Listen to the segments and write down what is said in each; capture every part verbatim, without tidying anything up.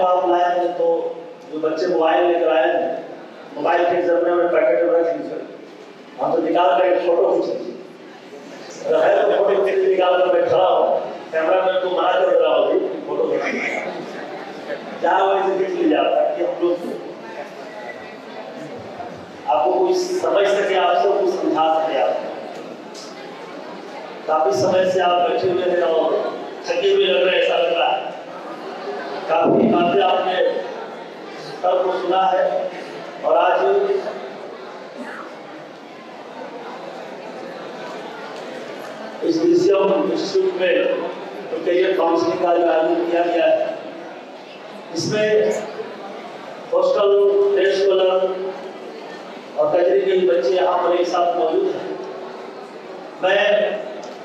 Mobile आप लाए हैं तो जो बच्चे मोबाइल लेकर आए हैं, मोबाइल के जमाने में पैकेट में रख लीजिए, हम तो निकाल कर एक फोटो खींचेंगे, अगर है तो फोटो खींच निकाल कर मैं खड़ा हूँ, कैमरा मैन को मना कर रहा हूँ फोटो जहाँ वैसे खींच लीजिए ताकि हम लोग आपको कुछ समझ सके, आपको कुछ समझा सके। आप काफी समय से आप बैठे हुए हैं और थके हुए लग रहे हैं, ऐसा लग रहा है। काफी बातें आपने कल को सुना है और आज इस विषय इंस्टीट्यूट में तो करियर काउंसलिंग का आयोजन किया गया है। इसमें हॉस्टल डे स्कॉलर और कचरे के बच्चे यहाँ पर एक साथ मौजूद हैं। मैं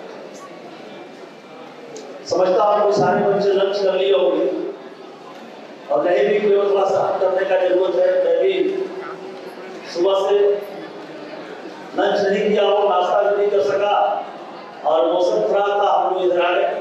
समझता हूँ कि सारे बच्चे लंच कर लिए होंगे और कहीं भी कोई थोड़ा सा करने का जरूरत है। मैं भी सुबह से लंच नहीं किया हूँ, नाश्ता भी नहीं कर सका और मौसम खराब था, हम लोग इधर आ गए।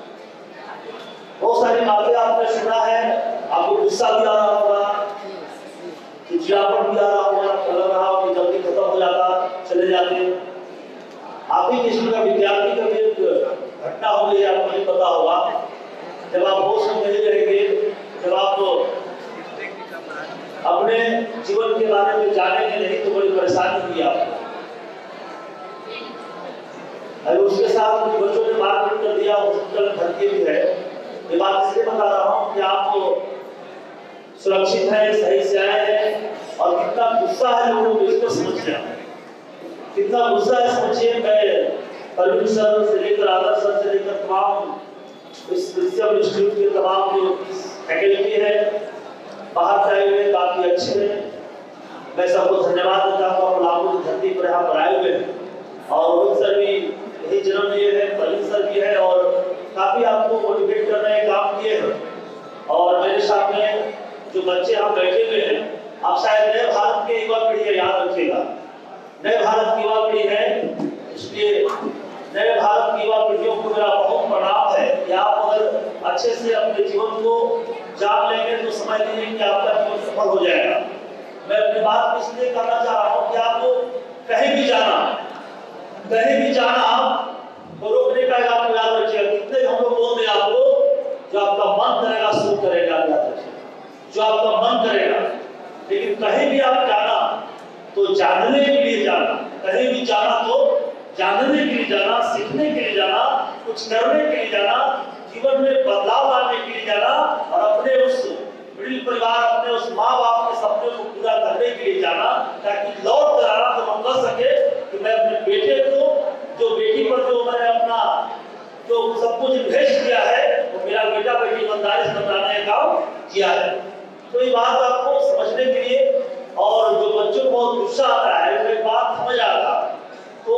बहुत सारी बातें आपने सुना है, आपको गुस्सा भी आ रहा होगा, चिड़चिड़ापन भी आ रहा होगा, लग रहा हो कि जल्दी खत्म हो जाता, चले जाते। आप ही किस्म का विद्यार्थी का भी एक घटना हो गई, आपको नहीं पता होगा। जब आप होश में नहीं रहेंगे, जब आप अपने जीवन के बारे में जानेंगे नहीं तो बड़ी परेशानी हुई आपको। अगर उसके साथ कुछ बच्चों ने मारपीट कर दिया, हॉस्पिटल में भर्ती भी है। ये बात इसलिए बता रहा हूँ कि आप सुरक्षित हैं, सही से आए हैं और कितना गुस्सा है लोगों को इसको समझिए, कितना गुस्सा है समझिए। मैं परवीन सर से लेकर आदर्श सर से लेकर तमाम इस इंस्टीट्यूट के तमाम जो फैकल्टी है बाहर से आए हुए काफी अच्छे हैं, मैं सबको धन्यवाद देता हूँ। पलामू की धरती पर यहाँ पर आए हुए हैं और रोहित सर भी यही जन्म लिए हैं, परवीन सर भी है और काफी आपको मोटिवेट करने का काम किए हैं। और मेरे सामने जो बच्चे यहाँ बैठे हुए हैं, आप शायद नए भारत के युवा पीढ़ी है, याद रखिएगा नए भारत की युवा पीढ़ी है, इसलिए नए भारत की युवा पीढ़ियों को मेरा बहुत प्रणाम है कि आप अगर अच्छे से अपने जीवन को जान लेंगे तो समझ लीजिए कि आपका जीवन सफल हो जाएगा। मैं अपनी बात इसलिए करना चाह रहा हूँ कि आपको कहीं भी जाना कहीं भी जाना तो रोकने का आपको याद रखिएगा। कितने हम लोग बोलते हैं आपको, जो आपका मन करेगा सो करेगा, याद रखिए जो आपका मन करेगा। लेकिन कहीं भी आप जाना तो जानने के लिए जाना, कहीं भी जाना तो जानने के लिए जाना, सीखने के लिए जाना, कुछ करने के लिए जाना, जीवन में बदलाव लाने के लिए जाना और अपने उस मिडिल परिवार, अपने उस माँ बाप के सपने को पूरा करने के लिए जाना, ताकि लौट कर आना तो हम कर सके कि मैं अपने बेटे को, जो बेटी पर जो मैंने अपना जो सब कुछ इन्वेस्ट किया है वो मेरा बेटा बेटी ईमानदारी से बनाने का काम किया है। तो ये बात आपको समझने के लिए, और जो बच्चों को बहुत गुस्सा आता है, एक बात समझ आता तो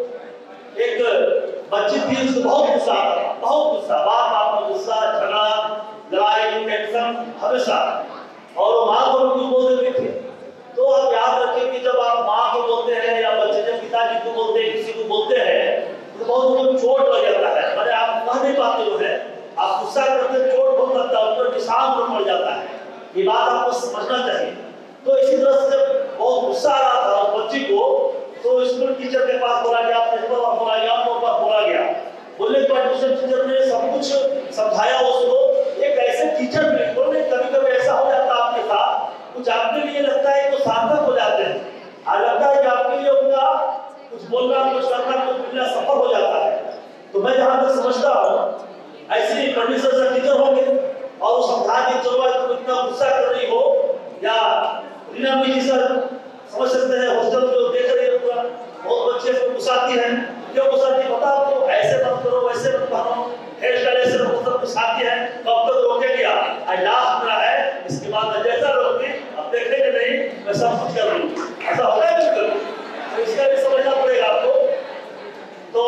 एक बच्ची थी, उसको बहुत गुस्सा आता, बहुत गुस्सा, बात बात में गुस्सा, झगड़ा, लड़ाई, टेंशन हमेशा, और वो माँ को भी बोल देती थी। तो आप याद रखें कि जब आप माँ को बोलते हैं या बच्चे जब पिताजी को बोलते हैं, किसी को बोलते हैं तो बहुत उनको चोट लग जाता है। मैंने आप कह नहीं पाते हो है, आप गुस्सा करते चोट बहुत लगता है, उन पर निशान पर पड़ जाता है। ये बात आपको समझना चाहिए। तो इसी तरह से जब बहुत गुस्सा आ रहा था उस बच्ची को, तो स्कूल टीचर के पास बोला गया, प्रिंसिपल पास बोला गया, उनको पास बोला गया। बोले तो एडमिशन टीचर ने सब कुछ समझाया उसको। एक ऐसे टीचर मिले, बोले कभी कभी ऐसा हो जाता है आपके साथ, कुछ आपके लिए लगता है तो सार्थक हो जाते हैं, और लगता है कि आपके लिए उनका कुछ बोलना, कुछ करना, कुछ मिलना सफल हो जाता है। तो मैं जहाँ तक समझता हूँ ऐसे परमिशन से टीचर होंगे और वो समझा के चलो तुम इतना गुस्सा कर रही हो, या रीना जी सर समझ सकते हैं, हॉस्टल जो देख रही है पूरा, बहुत बच्चे को गुस्साती हैं। क्यों गुस्साती पता आपको? ऐसे मत करो, वैसे मत करो, हेयर स्टाइल ऐसे मतलब गुस्साती है। कब तक रोके गया? आज लास्ट मेरा है, इसके बाद जैसा रोकती अब देखेंगे नहीं, मैं सब कुछ कर लूँ, ऐसा होगा है बिल्कुल। तो इसका भी समझना पड़ेगा आपको। तो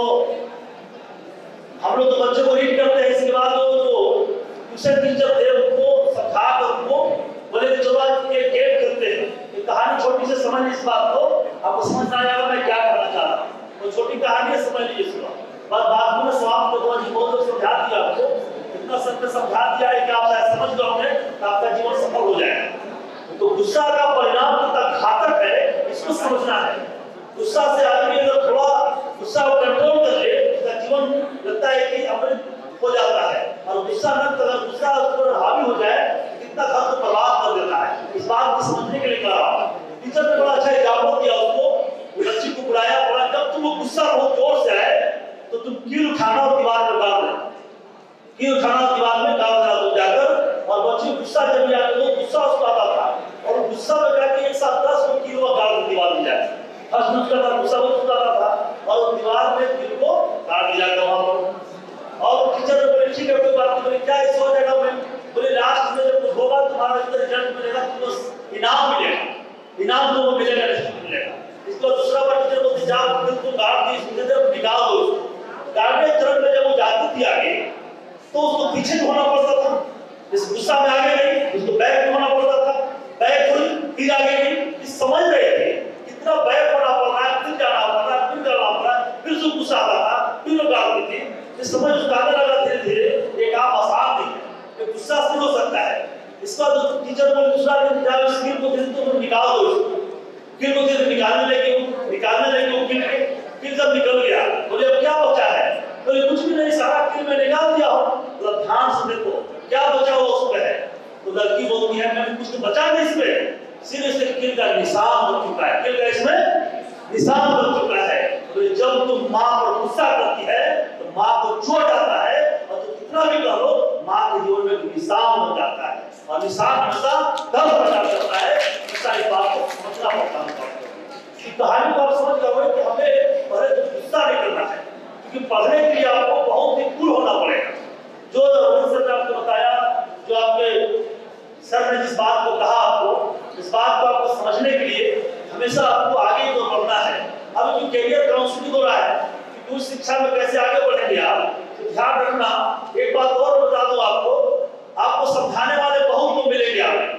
हम लोग तो बच्चों को रीड करते हैं, इसके बाद वो जो ट्यूशन टीचर थे उनको समझा कर उनको बोले कि चलो आज ये गेम खेलते हैं। ये कहानी छोटी से समझ इस बात को, आपको समझ आ जाएगा मैं क्या करना चाह रहा हूँ। वो छोटी कहानी है, समझ लीजिए इसको। बस बात में समाप्त कर दो, बहुत लोग समझा दिया आपको, इतना सब समझा दिया है कि आप शायद समझ जाओगे। गुस्सा का परिणाम कितना घातक है इसको समझना है। गुस्सा से आदमी अगर थोड़ा गुस्सा को कंट्रोल कर ले, उसका जीवन लगता है कि अमृत हो जाता है। और गुस्सा न कर गुस्सा उस पर हावी हो जाए कितना घर को बर्बाद कर देता है। इस बात को समझने के लिए कह रहा हूँ। टीचर ने बड़ा अच्छा एग्जाम्पल दिया उसको, बच्ची को बुलाया, बोला जब तुम गुस्सा बहुत जोर से आए तो तुम कील उठाना और दीवार में गाड़ देना, कील उठाना और दीवार में गाड़ देना तुम जाकर। और बच्ची गुस्सा जब जाकर तो गुस्सा उसको आता था और गुस्सा में जाके एक साथ दस को कील वो गाड़ दीवार में जाए। हंस मुस्कुरा था, गुस्सा बहुत उतारा था और दीवार में कील को गाड़ दिया गया वहां पर। और टीचर ने बोले ठीक है कोई बात नहीं, क्या इस हो जाएगा। मैं बोले लास्ट में जब कुछ होगा तुम्हारा रिजल्ट मिलेगा, तुमको इनाम मिलेगा, इनाम तुमको मिलेगा, रिजल्ट मिलेगा। इसको दूसरा बार टीचर बोलते जाओ तुम गाड़ दी इसको निकाल दो। उसको गाड़ने चरण में जब वो जाती थी आगे तो उसको पीछे होना पड़ता था, इस गुस्सा में आगे नहीं, उसको बैक में होना पड़ता था, बैक हुई फिर आगे गई। इस समझ रहे थे कितना बैक होना पड़ रहा है, फिर जाना पड़ रहा है, फिर जाना पड़ रहा है, फिर उसको गुस्सा आता था, फिर वो गाड़ती थी। इस समझ उसका आने लगा धीरे धीरे। एक काम आसान नहीं है, गुस्सा से हो सकता है। इसका तो टीचर बोले दूसरा दिन जाओ इस कील को तुम निकाल दो, इसको कील को फिर निकालने लगे निकालने लगे वो कील के। कील जब निकल गया बोले अब क्या बचा है, बोले कुछ भी नहीं, सारा कील में निकाल दिया हो। तो ध्यान से देखो क्या बचा हुआ उसमें है। तो लड़की बोलती है मैंने कुछ तो बचा नहीं इसमें, सिर्फ से कील का निशान बन चुका है, कील का इसमें निशान बन चुका है। तो जब तुम माँ पर गुस्सा करती है तो माँ को चोट आता है और तो कितना भी कह लो माँ के जीवन में निशान बन जाता है और निशान हमेशा दर्द पैदा करता है। इस बात को समझना पड़ता है। कहानी को आप समझ गए कि हमें पहले तो गुस्सा नहीं करना है, क्योंकि पढ़ने के लिए आपको बहुत ही कूल होना पड़ेगा। जो रघुवंश सर ने आपको बताया, जो आपके सर ने जिस बात को कहा आपको, इस बात को आपको समझने के लिए हमेशा आपको आगे तो बढ़ना है। अब जो कैरियर काउंसलिंग हो रहा है कि उस शिक्षा में कैसे आगे बढ़ेंगे आप, तो ध्यान रखना। एक बात और बता दूं आपको, आपको समझाने वाले बहुत लोग मिलेंगे, आप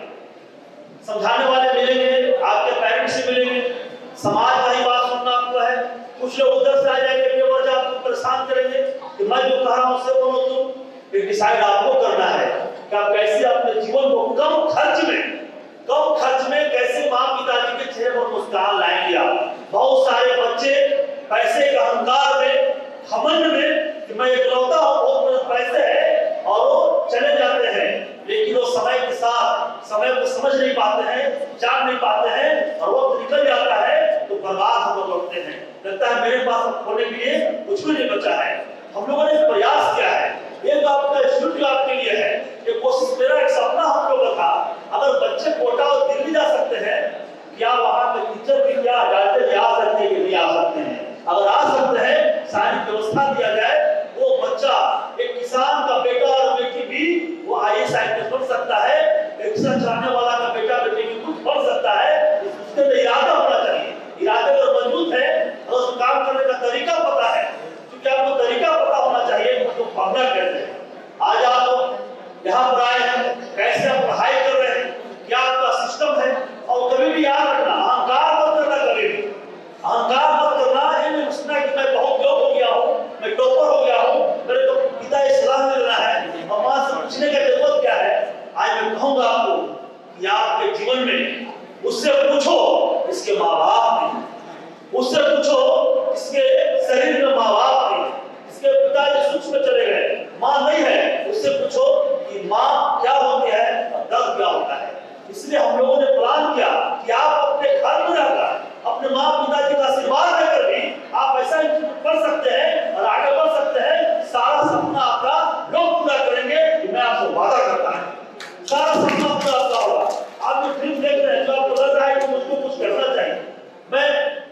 समझाने वाले मिलेंगे, आपके पेरेंट्स से मिलेंगे, समाज का ही बात सुनना आपको है। कुछ लोग उधर से आ जाएंगे बेवजह आपको परेशान करेंगे कि मैं जो कह रहा हूं उससे बोलो तुम। एक डिसाइड आपको करना है कि आप कैसे अपने जीवन को कम खर्च में कम खर्च में कैसे माँ पिताजी के चेहरे पर मुस्कान लाएंगे। आप बहुत सारे बच्चे पैसे के अहंकार में, घमंड में कि मैं इकलौता हूं, बहुत पैसे है और वो चले जाते हैं, लेकिन वो समय के साथ समय को समझ नहीं पाते हैं, जान नहीं पाते हैं और वक्त निकल जाता है तो बर्बाद होकर लौटते हैं। लगता है मेरे पास खोने के लिए कुछ भी नहीं बचा है। हम लोगों ने प्रयास किया है, ये तो आपका इंस्टीट्यूट आपके लिए है, ये कोशिश मेरा एक सपना हम लोगों का था। अगर बच्चे कोटा और दिल्ली जा सकते हैं, क्या वहां के टीचर भी क्या जाते आ सकते हैं कि नहीं आ सकते हैं? अगर आ सकते हैं, सारी व्यवस्था दिया जाए, वो बच्चा एक किसान का बेटा और बेटी भी वो I S I P S बन सकता है, रिक्शा चलाने वाला का बेटा बेटी भी कुछ बन सकता है। उसके लिए इरादा होना चाहिए। इरादे अगर मजबूत है और उस काम करने का तरीका पता है, क्योंकि आपको तरीका पता होना चाहिए उसको पढ़ना कैसे है। आज आप यहाँ पर आए हैं, कैसे आप पढ़ाई कर रहे हैं, क्या आपका सिस्टम है। और कभी भी याद रखना, अहंकार मत करना, कभी भी अहंकार मत करना। ये नहीं सोचना कि मैं बहुत योग हो गया हूँ, मैं टॉपर हो गया हूँ, मेरे तो पिता इस सलाह मिल रहा है और माँ से पूछने का जरूरत क्या है। आज मैं कहूंगा आपको कि आपके जीवन में उससे पूछो इसके माँ बाप नहीं, उससे पूछो इसके शरीर में माँ बाप नहीं, इसके पिताजी सूक्ष्म में चले गए, माँ नहीं है। उससे पूछो कि माँ क्या होती है और दर्द क्या होता है। इसलिए हम लोगों ने प्लान किया कि आप अपने घर में रहकर अपने माँ पिताजी का आशीर्वाद लेकर भी आप ऐसा पढ़ सकते हैं और आगे बढ़ सकते हैं। सारा सपना आपका लोग पूरा करेंगे, मैं आपको वादा करता हूं। सारा सपना पूरा आपका होगा। आप जो फिल्म देख रहे हैं, जो आपको लग रहा है कि मुझको कुछ करना चाहिए, मैं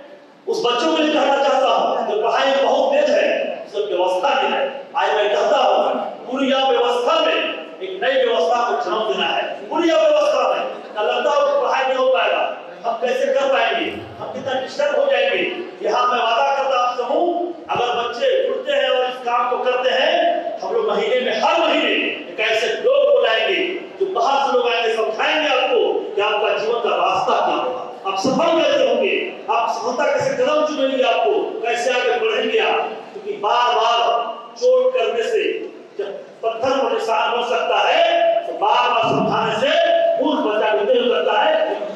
उस बच्चों के लिए कहना चाहता हूँ जो पढ़ाई बहुत तेज है, उसकी व्यवस्था नहीं है। आज मैं कहता हूँ पूरी व्यवस्था में एक नई व्यवस्था को जन्म देना है। पूरी व्यवस्था में लगता हो कि पढ़ाई नहीं हो पाएगा, हम कैसे कर पाएंगे, हम कितना डिस्टर्ब हो जाएंगे। यहाँ मैं वादा करता आपसे हूँ, अगर बच्चे उठते हैं और इस काम को करते हैं, हम लोग महीने में हर महीने एक ऐसे लोग बुलाएंगे जो बाहर से लोग आएंगे, समझाएंगे आपको कि आपका जीवन का रास्ता क्या होगा, आप सफल कैसे होंगे, आप सफलता कैसे कदम चुनेंगे, आपको कैसे आगे बढ़ेंगे आप। क्योंकि बार बार चोट करने से जब पत्थर पर निशान हो सकता है, तो बार बार समझाने से फूल बचा करता है।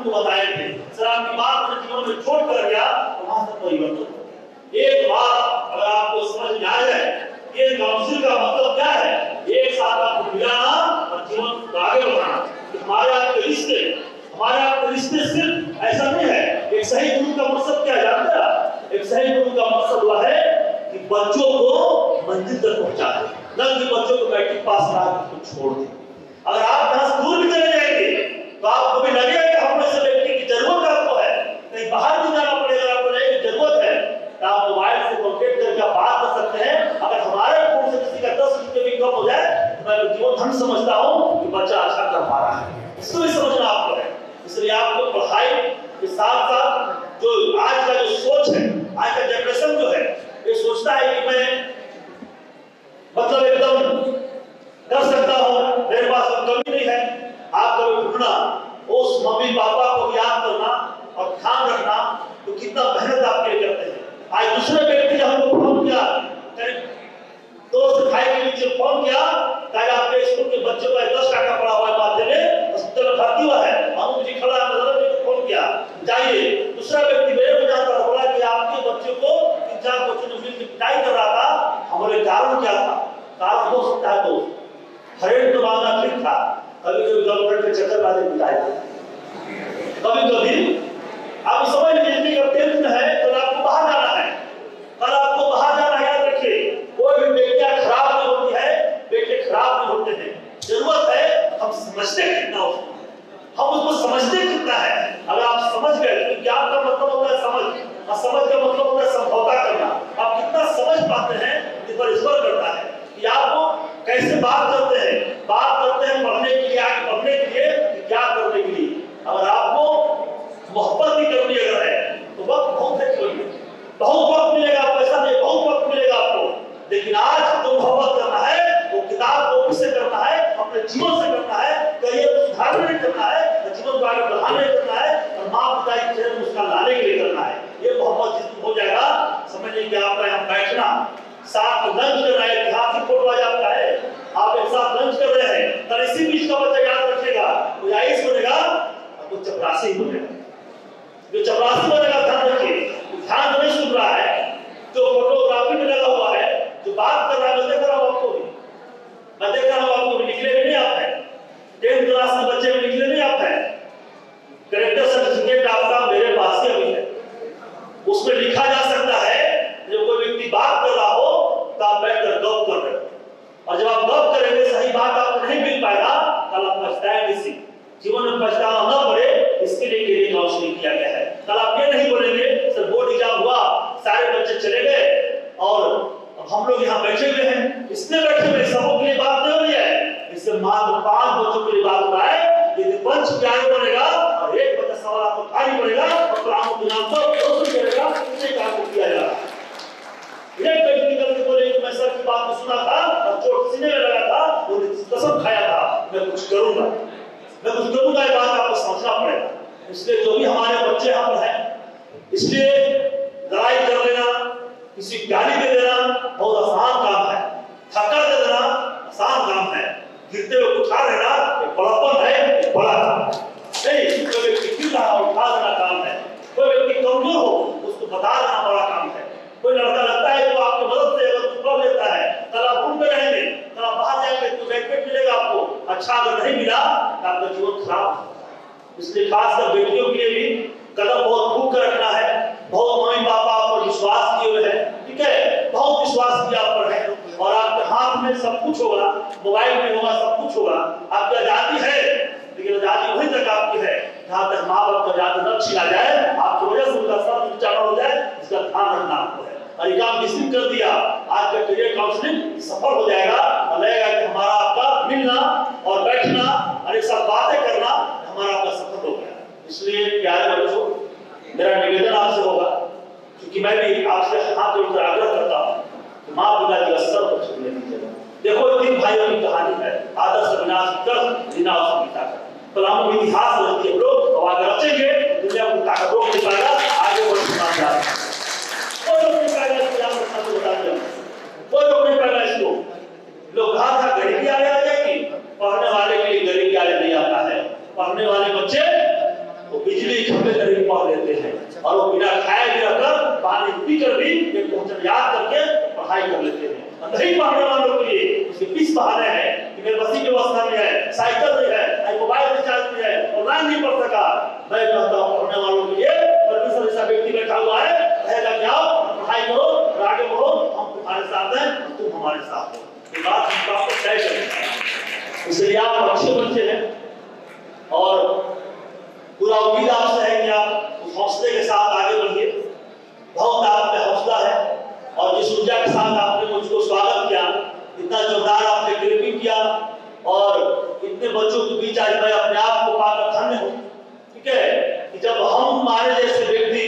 उनको बताए थे, सर आपकी बात अपने जीवन में छोड़ कर गया तो वहां तक परिवर्तन हो गया। एक बात अगर आपको समझ में आ जाए, ये काउंसिल का मतलब क्या है, एक साथ आपको मिलाना और जीवन को आगे बढ़ाना। हमारे आपके रिश्ते हमारे आपके रिश्ते सिर्फ ऐसा नहीं है। एक सही गुरु का मकसद क्या है जानते हैं? एक सही गुरु का मकसद वह है कि बच्चों को मंजिल तक पहुंचाए, न कि बच्चों को मैट्रिक पास करा के छोड़ दे। अगर आप यहाँ से दूर भी चले जाएंगे तो आपको भी लगेगा कि हम ऐसे व्यक्ति की जरूरत आपको है, कहीं बाहर भी जाना पड़ेगा, आपको लगेगा जरूरत है तो आप मोबाइल से कॉन्टेक्ट करके बात कर सकते हैं। अगर हमारे फोन से किसी का दस रुपये भी कम हो जाए तो मैं जीवन धन समझता हूँ कि बच्चा अच्छा कर पा रहा है, इसको भी समझना आपको है। इसलिए आपको पढ़ाई के साथ साथ जो आज का जो सोच है, आज का जनरेशन जो है ये सोचता है कि मैं मतलब एकदम कर सकता हूँ, मेरे पास कोई कमी नहीं है। आप कभी घूमना, उस मम्मी पापा को याद करना और ध्यान रखना तो कितना मेहनत आपके लिए करते हैं। आज दूसरे व्यक्ति ने हमको फोन किया, दोस्त भाई के नीचे फोन किया, कहा आपके स्कूल के बच्चों का दस टका पड़ा हुआ है, माथे में हॉस्पिटल में भर्ती हुआ है, हम जी खड़ा है, फोन किया जाइए। दूसरा व्यक्ति मेरे को जानता था, बोला कि आपके बच्चे को तीन चार बच्चों ने मिलकर पिटाई कर रहा था, हमारे कारण क्या था? कारण हो सकता है दोस्त हरेक तो मांगना ठीक था, कभी कभी गर्लफ्रेंड के चक्कर वाले पिटाई, कभी कभी आप समझ लीजिए कि टेंथ में है तो आपको बाहर जाना है, कल आपको बाहर जाना है, याद रखिए कोई भी बेटियां खराब नहीं होती है, बेटे खराब नहीं होते हैं। जरूरत है हम समझते कितना उसको, हम उसको समझते कितना है। अगर आप समझ गए तो ज्ञान का मतलब होता है समझ, और समझ का मतलब होता है समझौता करना। आप कितना समझ पाते हैं इस पर निर्भर करता है कि आप कैसे बात करते हैं। बात करते हैं पढ़ने के लिए, आगे बढ़ने के लिए, क्या करने के लिए। अगर आपको मोहब्बत ही करनी अगर है तो वक्त बहुत है, बहुत वक्त मिलेगा, पैसा नहीं बहुत वक्त मिलेगा आपको, लेकिन आज जो मोहब्बत करना है वो किताब कॉपी से करना है, अपने जीवन से करना है, करियर को सुधारने के लिए करना है, जीवन को आगे बढ़ाने के लिए करना है, और माँ पिता के चेहरे में मुस्कान लाने के लिए करना है। ये मोहब्बत जिसमें हो जाएगा, समझिए कि आपका यहाँ बैठना, साथ लंच कर रहे हैं, ऐतिहासिक फोटो आ जाता है, आप एक साथ लंच कर रहे हैं, तो इसी बीच का बच्चा याद रखेगा, कोई आईएएस बनेगा और कोई चपरासी बनेगा। जो चपरासी बनेगा ध्यान रखिए, ध्यान नहीं सुन रहा है, जो फोटोग्राफी में लगा हुआ है, जो बात कर रहा है, मैं देख रहा हूँ आपको भी, मैं देख रहा हूँ आपको भी, निकले भी नहीं आता है, टेंथ क्लास के बच्चे भी निकले नहीं आता है। कैरेक्टर सर्टिफिकेट आपका मेरे पास ही अभी है, उसमें लिखा जा सकता है जब कोई व्यक्ति बात कर रहा हो तो आप बैठकर गप कर रहे हो, और जब आप गप करेंगे सही बात आपको नहीं मिल पाएगा, कल आप पछताएंगे। इसी जीवन में पछताना न पड़े इसके लिए के लिए काउंसलिंग किया गया है। कल आप ये नहीं बोलेंगे सर बोर्ड एग्जाम हुआ, सारे बच्चे चले गए और अब हम लोग यहाँ बैठे हुए हैं, इसलिए बैठे हुए, सबों के लिए बात नहीं हो रही है, इससे मात्र पांच बच्चों के लिए बात हो रहा है। यदि पंच प्यारे बनेगा और एक बच्चा सवाल आपको भारी पड़ेगा और क्लास में नाम पर रोशन करेगा, इससे काम को किया जा रहा है। एक व्यक्ति निकल के बोले कि मैं सर की बात को सुना था और चोट सीने में लगा था, वो कसम खाया था मैं कुछ करूंगा, मैं कुछ करूंगा, ये बात आपको समझना पड़ेगा। इसलिए जो भी हमारे बच्चे हम हैं, इसलिए लड़ाई कर लेना, किसी गाली दे देना बहुत आसान काम है, थक्का दे देना आसान काम है, गिरते हुए उठा लेना एक बड़ापन है, एक बड़ा काम नहीं। कोई व्यक्ति गिर रहा हो उठा देना काम है, कोई व्यक्ति कमजोर हो उसको बता देना बड़ा काम है। कोई लड़का लगता है तो आपकी मदद से अगर पढ़ लेता है, कल आप रूम में रहेंगे, कल आप बाहर जाएंगे तो बेनिफिट मिलेगा आपको, अच्छा अगर नहीं मिला तो आपका जीवन खराब। इसलिए खासकर बेटियों के लिए भी कदम बहुत फूक कर रखना है। बहुत मम्मी पापा आप पर विश्वास किए हुए हैं, ठीक है, बहुत विश्वास किया आप पर है, और आपके हाथ में सब कुछ होगा, मोबाइल में होगा, सब कुछ होगा, आपकी आजादी है, लेकिन आजादी वहीं तक आपकी है जहां तक माँ बाप का आजादी न छीना जाए, आपकी वजह से उनका सब ऊंचा हो जाए, इसका ध्यान रखना आपको है। और ये काम निश्चित कर दिया, आज का करियर काउंसलिंग सफल हो जाएगा और लगेगा कि हमारा आपका मिलना और बैठना और एक साथ बातें करना हमारा आपका सफल हो गया। इसलिए प्यारे बच्चों, मेरा निवेदन आपसे होगा, क्योंकि मैं भी आपसे हाथ जोड़कर आग्रह करता हूँ कि माँ पिता की असर को छूने दीजिएगा। देखो तीन भाइयों की कहानी है, आदर्श विनाश कर विनाश पिता का, कलामों में इतिहास रखती है लोग, और आगे रचेंगे दुनिया को ताकत रोक नहीं पाएगा, आगे बढ़ सकता है। कोई लोग नहीं पाएगा इसको, याद रखना तो बता दिया, कोई लोग नहीं पाएगा इसको। लोग कहा था गरीबी आगे आ जाएगी, पढ़ने वाले के लिए गरीबी आगे नहीं आता है, पढ़ने वाले बच्चे वो बिजली घंटे करीब पढ़ लेते हैं और वो बिना खाए भी रहकर पानी पीकर भी एक क्वेश्चन याद करके पढ़ाई कर लेते हैं। नहीं पढ़ने वालों के लिए उसके बीस बहाने हैं कि मेरे बस की व्यवस्था नहीं है, साइकिल नहीं है, मोबाइल रिचार्ज नहीं है, ऑनलाइन नहीं पढ़ सका। मैं कहता हूँ पढ़ने वालों के लिए परमेश्वर ऐसा व्यक्ति बैठा हुआ है, रहेगा कि आओ पढ़ाई करो और आगे बढ़ो, हम तुम्हारे साथ हैं, तुम हमारे साथ हो। ये बात हम आपको तय करें, इसलिए आप अच्छे बच्चे हैं और पूरा उम्मीद आपसे है कि आप उस हौसले के साथ आगे बढ़िए। बहुत आप में हौसला है और जिस ऊर्जा के साथ आपने मुझको स्वागत किया, इतना जोरदार आपने ग्रीटिंग किया और इतने बच्चों के बीच आज मैं अपने आप को पाकर धन्य हूँ। ठीक है कि जब हम हमारे जैसे व्यक्ति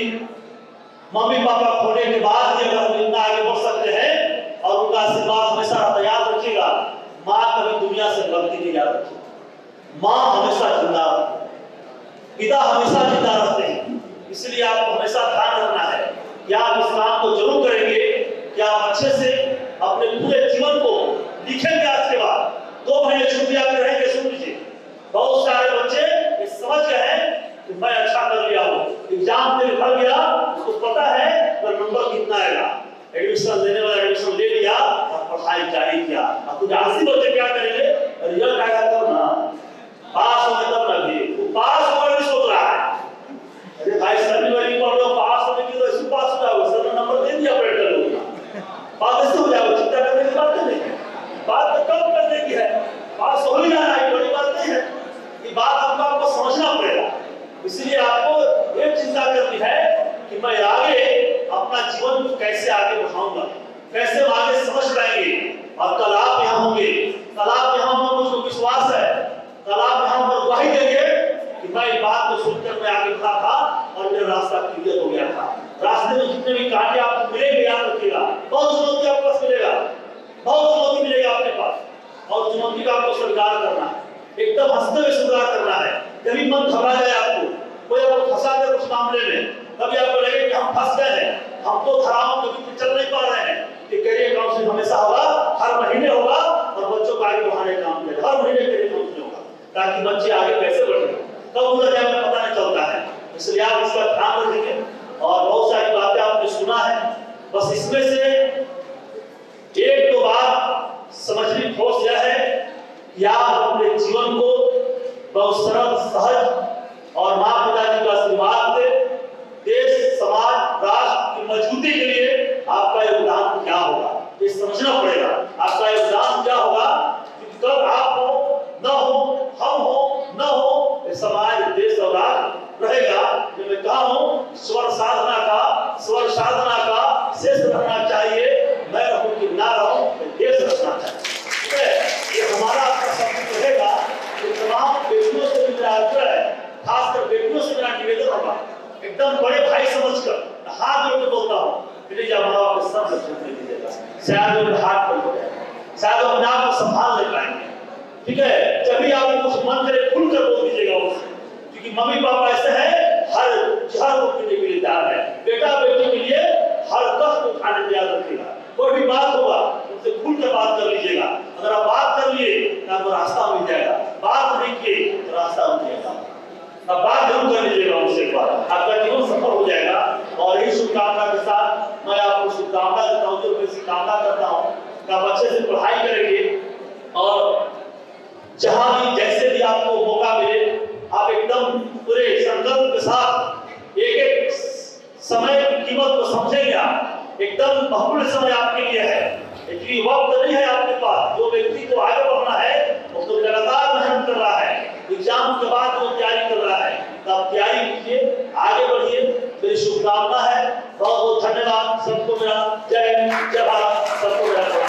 मम्मी पापा खोने के बाद भी अगर हम इतना आगे बढ़ सकते हैं और उनका आशीर्वाद हमेशा याद रखिएगा। माँ कभी दुनिया से गलती नहीं याद रखी, माँ हमेशा जिंदा रहती है, पिता हमेशा जिंदा रहते हैं। इसलिए आपको हमेशा ध्यान रखना है कि आप इस काम को जरूर करेंगे कि आप अच्छे से अपने पूरे जीवन को लिखेंगे। आज के बाद दो महीने छुट्टी आप रहेंगे, सुन लीजिए। बहुत सारे बच्चे ये समझ गए हैं कि मैं अच्छा कर लिया हूँ, एग्जाम में निकल गया, उसको पता है पर नंबर कितना आएगा, एडमिशन लेने वाला एडमिशन ले लिया और पढ़ाई जारी किया। अब कुछ आसी बच्चे क्या करेंगे, रिजल्ट आएगा तब ना, पास होने तब ना, भी पास होने नहीं सोच रहा है। अरे भाई शनिवारी पढ़ लो, पास होने की तो ऐसे पास हो जाओगे, सर ने नंबर दे दिया, पढ़ कर लो, पास ऐसे हो जाओगे। चिंता करने की बात नहीं है, बात तो कम करने की है, पास हो ही जाना है, बड़ी बात नहीं है। ये बात आपको आपको समझना पड़ेगा। इसलिए आपको ये चिंता करनी है कि मैं आगे अपना जीवन को कैसे आगे बढ़ाऊंगा, कैसे हम आगे समझ पाएंगे। और कल आप यहाँ होंगे, कल आप यहाँ होंगे, मुझको विश्वास है, कल आप यहाँ पर गवाही देंगे कि मैं इस बात को सुनकर मैं आगे बढ़ा था और मेरा रास्ता क्लियर हो गया था। रास्ते में जितने भी कांटे आपको मिलेंगे याद रखिएगा, बहुत चुनौती आपके पास मिलेगा, बहुत चुनौती मिलेगा आपके पास और चुनौती का आपको स्वीकार करना है, एकदम हंसते हुए स्वीकार करना है। कभी मन घबरा जाए आपको, कोई आपको फंसा दे कुछ मामले में, कभी आपको लगे कि हम फंस गए हैं, हम तो खराब कभी चल नहीं पा रहे हैं, कि करियर काउंसलिंग हमेशा होगा, हर महीने होगा और बच्चों को आगे बढ़ाने का काम करें, हर महीने करियर काउंसलिंग होगा ताकि बच्चे आगे कैसे बढ़े, कब उधर जाए पता नहीं चलता है। इसलिए आप इसका ध्यान रखेंगे और बहुत सारी बातें आपने सुना है, बस इसमें से एक दो बात समझनी ठोस यह है कि आप अपने जीवन को बहुत सरल, सहज और माँ पिताजी का आशीर्वाद से देश, समाज, राष्ट्र की मजबूती के लिए आपका योगदान क्या होगा, ये समझना पड़ेगा। आपका योगदान क्या होगा, क्योंकि कब आप हो, न हो, हम हो, न हो, समाज, देश और राष्ट्र रहेगा। जो मैं कहा हूँ, स्वर साधना का, स्वर साधना का शेष रहना चाहिए, मैं रहूं कि ना रहूं, देश रखना चाहिए। ये हमारा आपका सब रहेगा। तमाम बेटियों से भी मेरा आग्रह है, खासकर बेटियों से मेरा निवेदन होगा, एकदम बड़े भाई समझकर हाथ जोड़ के बोलता हूँ, प्लीज आप माँ बाप सब छूट नहीं दीजिएगा। शायद वो हाथ पर हो जाए, शायद अपने आप को संभाल नहीं पाएंगे। ठीक है, जब भी आप कुछ मन करे खुलकर बोल दीजिएगा उससे, क्योंकि मम्मी पापा ऐसे हैं, हर हर वो पीने के लिए तैयार है। बेटा बेटी के लिए हर कष्ट उठाने तैयार रखिएगा। कोई भी बात होगा उनसे खुलकर बात कर लीजिएगा। अगर आप बात कर लिए तो आपको रास्ता मिल जाएगा, बात नहीं किए तो रास्ता मिल जाएगा। अब बात जरूर कर लीजिएगा उनसे, एक बार आपका जीवन सफल हो जाएगा। और यही शुभकामना के साथ मैं आपको शुभकामना देता हूँ, जो मैं कामना करता हूँ कि आप अच्छे से पढ़ाई करेंगे और जहां भी जैसे भी आपको मौका मिले आप एकदम पूरे संकल्प के साथ एक एक समय की कीमत को समझेंगे। आप एकदम बहुमूल्य समय आपके लिए है, इतनी वक्त नहीं है आपके पास।